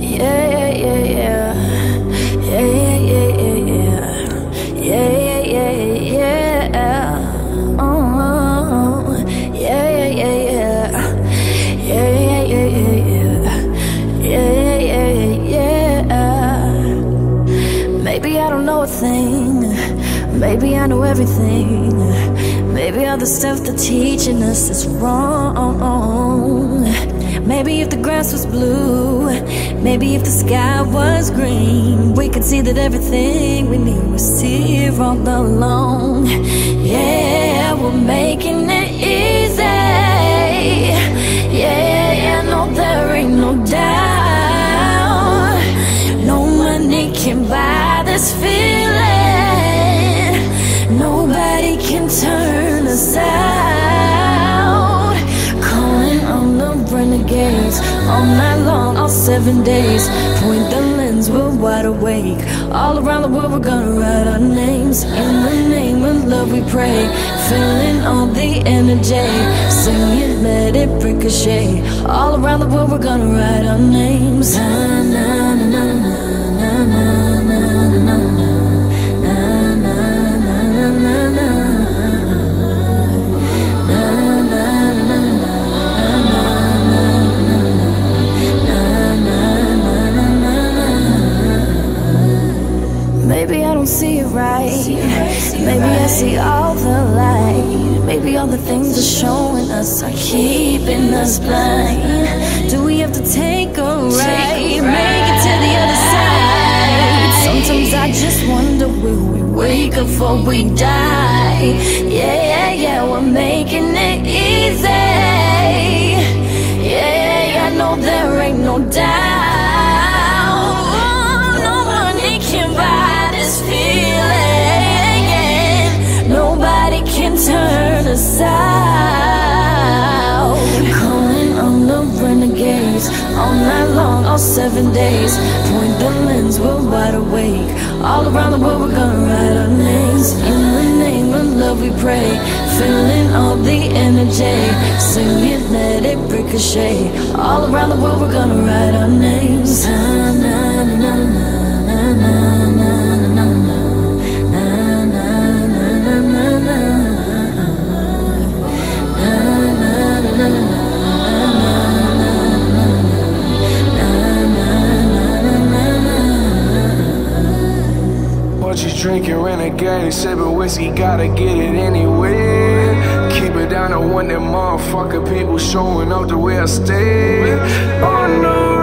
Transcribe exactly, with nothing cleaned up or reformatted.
Yeah, yeah, yeah, yeah, yeah, yeah, yeah, yeah, yeah, yeah, yeah. Oh, yeah, yeah, yeah, yeah, yeah, yeah, yeah, yeah, yeah, yeah, yeah. Maybe I don't know a thing. Maybe I know everything. Maybe all the stuff they're teaching us is wrong. Maybe if the grass was blue, maybe if the sky was green, we could see that everything we need was here all along. Yeah, we're making it easy. Yeah, yeah, no, there ain't no doubt. No money can buy this feeling. Nobody can turn us out. Calling on the renegades all night long, all seven days. Point the lens, we're wide awake. All around the world we're gonna write our names. In the name of love we pray. Feeling all the energy. Sing it, let it ricochet. All around the world we're gonna write our names. Na, na, na, na, na, na, na, na, na. Maybe I don't see it right. Maybe I see all the light. Maybe all the things they're showing us are keeping us blind. Do we have to take a ride? Make it to the other side. Sometimes I just wonder, will we wake up before we die? Yeah, yeah, yeah, we're making it easy. Yeah, yeah, no, there ain't no doubt. No money can buy this feeling. Nobody can turn us out. Calling on the renegades all night long, all seven days. Point the lens, we're wide awake. All around the world we're gonna write our names. In the name of love we pray. Feeling all the energy. Sing it, let it ricochet. All around the world we're gonna write our names. Na, na, na, na, na, na, na, na, na. Drinking renegade, sipping whiskey, gotta get it anyway. Keep it down to one, them motherfucking people showing up the way I stay. On the